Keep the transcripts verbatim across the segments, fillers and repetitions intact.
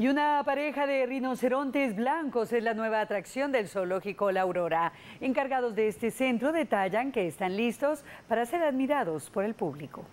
Y una pareja de rinocerontes blancos es la nueva atracción del zoológico La Aurora. Encargados de este centro detallan que están listos para ser admirados por el público.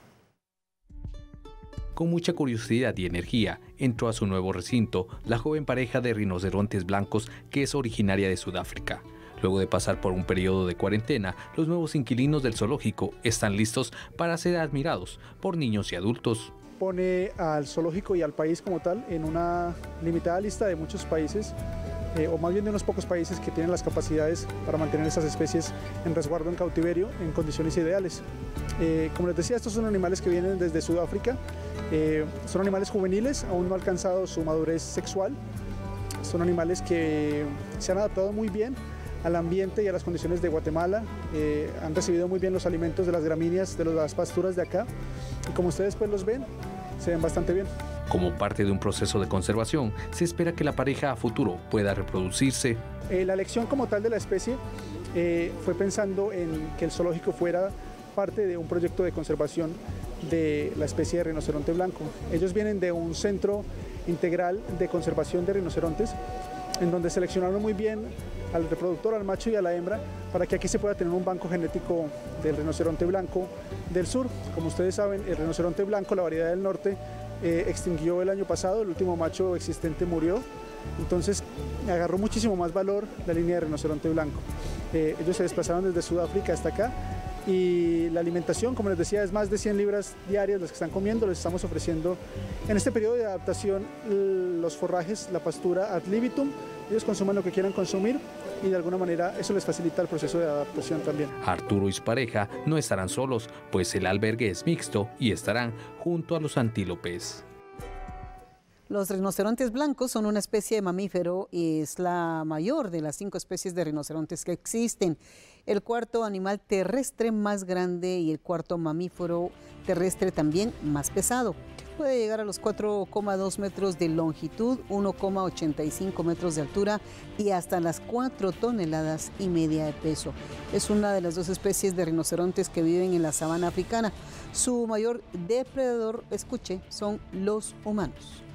Con mucha curiosidad y energía, entró a su nuevo recinto la joven pareja de rinocerontes blancos que es originaria de Sudáfrica. Luego de pasar por un periodo de cuarentena, los nuevos inquilinos del zoológico están listos para ser admirados por niños y adultos. Pone al zoológico y al país como tal en una limitada lista de muchos países, eh, o más bien de unos pocos países que tienen las capacidades para mantener esas especies en resguardo en cautiverio en condiciones ideales. Eh, como les decía, estos son animales que vienen desde Sudáfrica, eh, son animales juveniles, aún no han alcanzado su madurez sexual, son animales que se han adaptado muy bien al ambiente y a las condiciones de Guatemala, eh, han recibido muy bien los alimentos de las gramíneas, de las pasturas de acá, y como ustedes pues los ven, se ven bastante bien. Como parte de un proceso de conservación, se espera que la pareja a futuro pueda reproducirse. Eh, la elección como tal de la especie eh, fue pensando en que el zoológico fuera parte de un proyecto de conservación de la especie de rinoceronte blanco. Ellos vienen de un centro integral de conservación de rinocerontes, en donde seleccionaron muy bien al reproductor, al macho y a la hembra, para que aquí se pueda tener un banco genético del rinoceronte blanco del sur. Como ustedes saben, el rinoceronte blanco, la variedad del norte, eh, extinguió el año pasado, el último macho existente murió, entonces agarró muchísimo más valor la línea de rinoceronte blanco. Eh, ellos se desplazaron desde Sudáfrica hasta acá, y la alimentación, como les decía, es más de cien libras diarias las que están comiendo. Les estamos ofreciendo en este periodo de adaptación los forrajes, la pastura ad libitum. Ellos consumen lo que quieran consumir y de alguna manera eso les facilita el proceso de adaptación también. Arturo y su pareja no estarán solos, pues el albergue es mixto y estarán junto a los antílopes. Los rinocerontes blancos son una especie de mamífero y es la mayor de las cinco especies de rinocerontes que existen. El cuarto animal terrestre más grande y el cuarto mamífero terrestre también más pesado. Puede llegar a los cuatro coma dos metros de longitud, uno coma ochenta y cinco metros de altura y hasta las cuatro toneladas y media de peso. Es una de las dos especies de rinocerontes que viven en la sabana africana. Su mayor depredador, escuche, son los humanos.